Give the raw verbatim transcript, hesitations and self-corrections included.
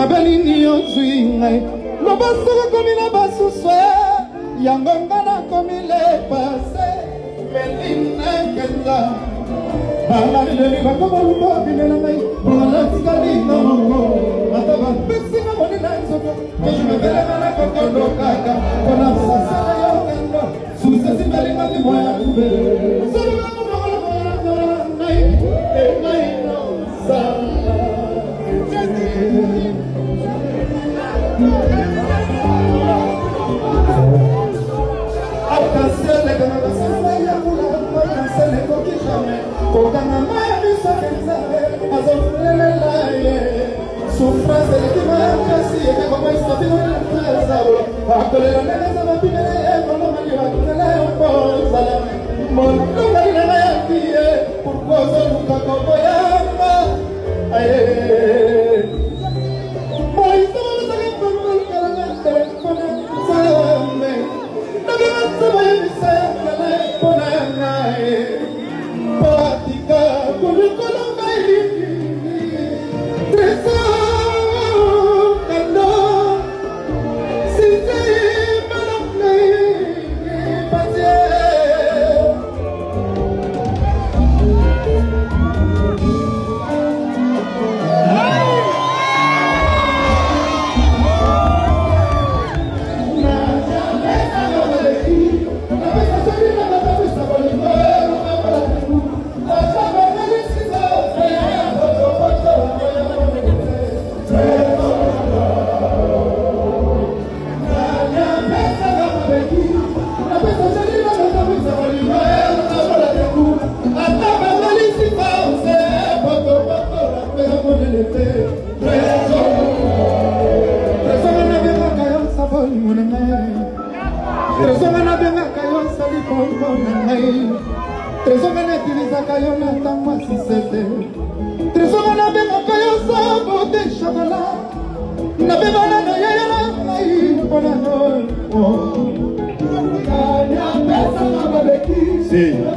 Mabalini ozwi ngai lobasoko komi na basuswa yango ngana komi le passé Melina kenza bala leli bakoma luko bimela ngai bala tikali na mongo mataba pesi na moni na nzoko keji mebele na kokondo kaka kona sasa yo kendo susa simbali ngati moya kubele solo na mongo na ngai e ngai no sa Sim.